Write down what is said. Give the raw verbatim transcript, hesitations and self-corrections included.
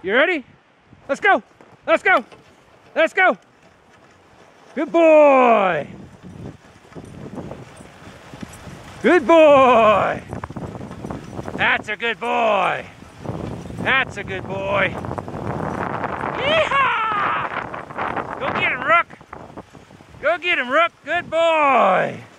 You ready? Let's go. Let's go. Let's go. Good boy. Good boy. That's a good boy. That's a good boy. Yeehaw! Go get him, Rook. Go get him, Rook. Good boy.